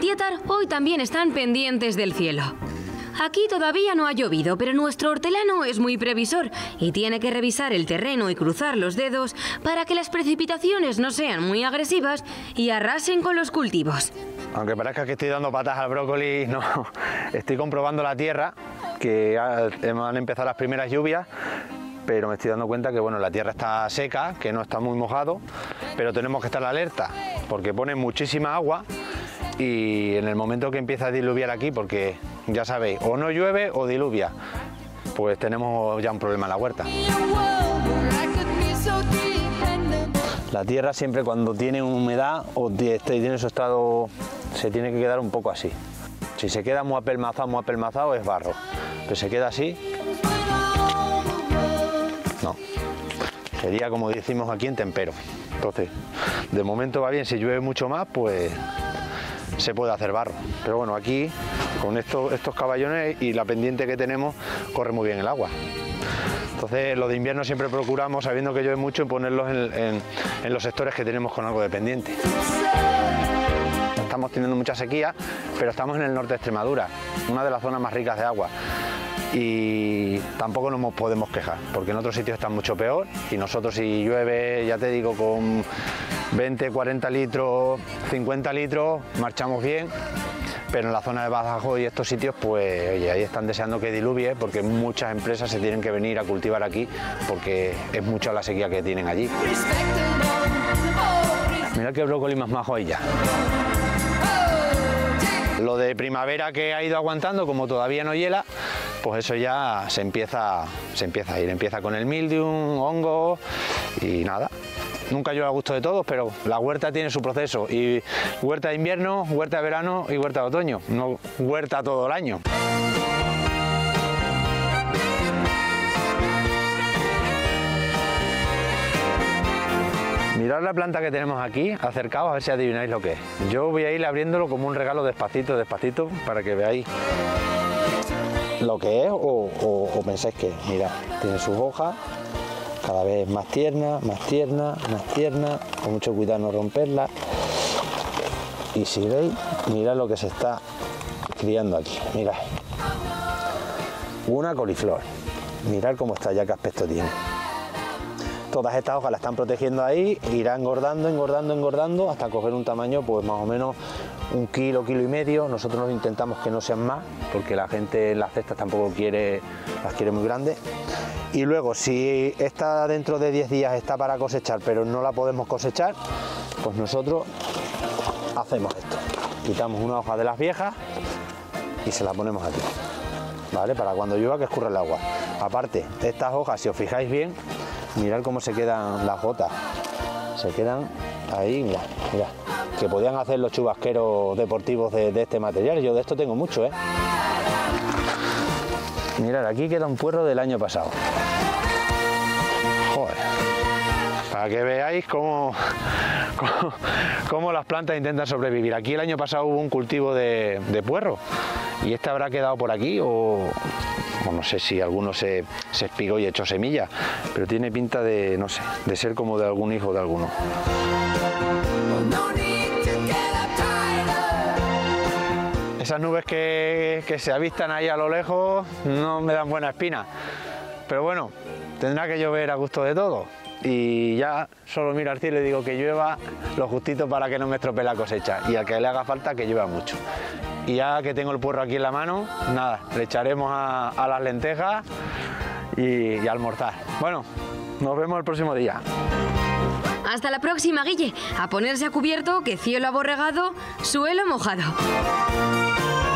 Tietar hoy también están pendientes del cielo. Aquí todavía no ha llovido, pero nuestro hortelano es muy previsor y tiene que revisar el terreno y cruzar los dedos para que las precipitaciones no sean muy agresivas y arrasen con los cultivos. Aunque parezca que estoy dando patas al brócoli, no, estoy comprobando la tierra, que han empezado las primeras lluvias, pero me estoy dando cuenta que bueno, la tierra está seca, que no está muy mojado, pero tenemos que estar alerta porque pone muchísima agua y en el momento que empieza a diluviar aquí, porque ya sabéis, o no llueve o diluvia, pues tenemos ya un problema en la huerta. La tierra siempre cuando tiene humedad o tiene su estado, se tiene que quedar un poco así. Si se queda muy apelmazado es barro, pero se queda así, no. Sería como decimos aquí en tempero. Entonces, de momento va bien, si llueve mucho más, pues se puede hacer barro. Pero bueno, aquí con estos caballones y la pendiente que tenemos, corre muy bien el agua. Entonces, lo de invierno siempre procuramos, sabiendo que llueve mucho, ponerlos en los sectores que tenemos con algo de pendiente. Estamos teniendo mucha sequía, pero estamos en el norte de Extremadura, una de las zonas más ricas de agua. Y tampoco nos podemos quejar, porque en otros sitios está mucho peor y nosotros si llueve, ya te digo, con 20, 40 litros, 50 litros, marchamos bien, pero en la zona de Badajoz y estos sitios, pues oye, ahí están deseando que diluvie, porque muchas empresas se tienen que venir a cultivar aquí, porque es mucha la sequía que tienen allí. Mirad qué brócoli más majo hay ya. Lo de primavera que ha ido aguantando, como todavía no hiela, pues eso ya se empieza a ir. Empieza con el mildium, hongo y nada. Nunca llueve a gusto de todos, pero la huerta tiene su proceso. Y huerta de invierno, huerta de verano y huerta de otoño. No huerta todo el año. Mirad la planta que tenemos aquí, acercaos a ver si adivináis lo que es. Yo voy a ir abriéndolo como un regalo despacito, despacito, para que veáis lo que es o pensáis que es. Mirad, tiene sus hojas, cada vez más tierna, más tierna, más tierna, con mucho cuidado no romperla. Y si veis, mirad lo que se está criando aquí, mirad. Una coliflor, mirad cómo está ya, qué aspecto tiene. Todas estas hojas la están protegiendo ahí, irá engordando, engordando, engordando, hasta coger un tamaño pues más o menos 1 kilo, kilo y medio. Nosotros intentamos que no sean más, porque la gente en las cestas tampoco las quiere muy grandes. Y luego, si esta dentro de 10 días está para cosechar, pero no la podemos cosechar, pues nosotros hacemos esto. Quitamos una hoja de las viejas y se la ponemos aquí, ¿vale? Para cuando llueva que escurra el agua. Aparte, estas hojas, si os fijáis bien, mirad cómo se quedan las gotas, se quedan ahí, mirad, mirad, que podían hacer los chubasqueros deportivos de este material. Yo de esto tengo mucho, Mirad, aquí queda un puerro del año pasado. Joder, para que veáis cómo las plantas intentan sobrevivir. Aquí el año pasado hubo un cultivo de puerro y este habrá quedado por aquí o no sé si alguno se espigó y echó semilla, pero tiene pinta de, no sé, de ser como de algún hijo de alguno. Esas nubes que se avistan ahí a lo lejos no me dan buena espina, pero bueno, tendrá que llover a gusto de todo. Y ya solo miro al cielo y digo que llueva lo justito para que no me estropee la cosecha, y al que le haga falta que llueva mucho. Y ya que tengo el puerro aquí en la mano, nada, le echaremos a las lentejas y a almorzar. Bueno, nos vemos el próximo día. Hasta la próxima, Guille. A ponerse a cubierto, que cielo aborregado, suelo mojado.